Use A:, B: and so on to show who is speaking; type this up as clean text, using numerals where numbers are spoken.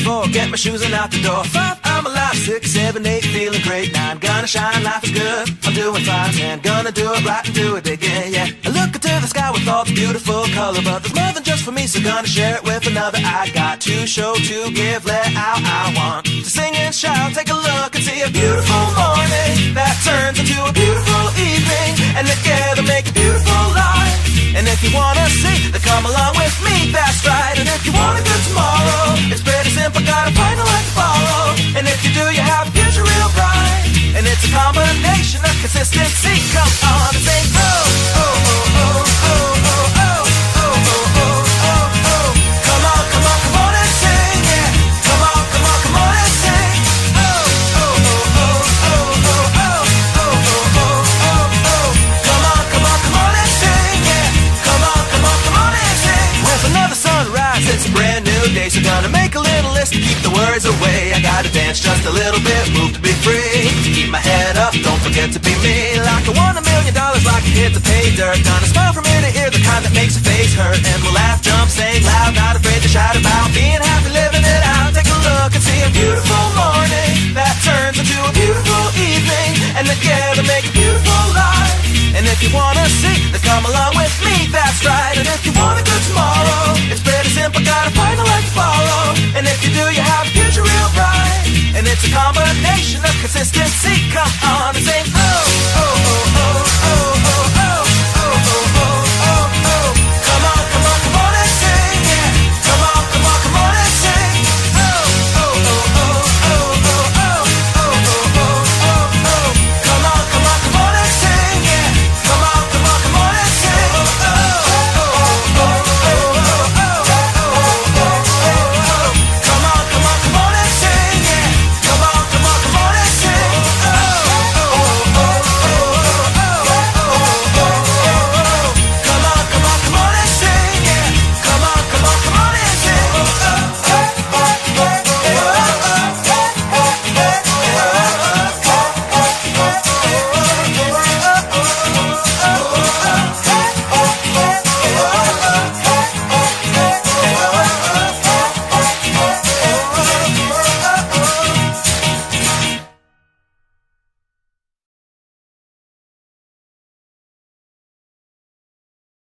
A: 4, get my shoes and out the door. 5, I'm alive. 6, 7, 8, feeling great. 9, gonna shine, life is good. I'm doing fine. 10, gonna do it right and do it again, yeah. I look into the sky with all the beautiful color, but there's more than just for me, so gonna share it with another. I got to show, to give, let out. I want to sing and shout. Take a look and see a beautiful morning that turns into a beautiful evening, and together make a beautiful life. And if you wanna see, then come along with me, that's right. And if you want a good tomorrow, it's pretty simple, gotta find a light to follow. And if you do, you have a future real bright. And it's a combination of consistency. Come on and say, oh, oh, oh, oh, oh, oh, oh, oh, oh, oh, oh, oh. Come on, come on, come on and sing, yeah. Come on, come on, come on and sing. Oh, oh, oh, oh, oh, oh, oh, oh, oh, oh, oh, oh. Come on, come on, come on and sing, yeah. Come on, come on, come on and sing. With another sunrise, it's a brand new day, so gonna make a little list to keep the worries away. I gotta dance just a little bit, move to be free, to keep my head up, don't forget to be me. Like I won $1 million, like a hit to pay dirt. Gonna smile from ear to ear, the kind that makes your face hurt. And we'll laugh, jump, sing loud, not afraid to shout about being happy, living it out. Take a look and see a beautiful morning that turns into a beautiful evening, and together make a beautiful life. And if you wanna see, then come along with me, that's right. And if you want a good tomorrow, it's pretty simple, gotta find a light to follow. And if you do, you have a future real bright. And it's a combination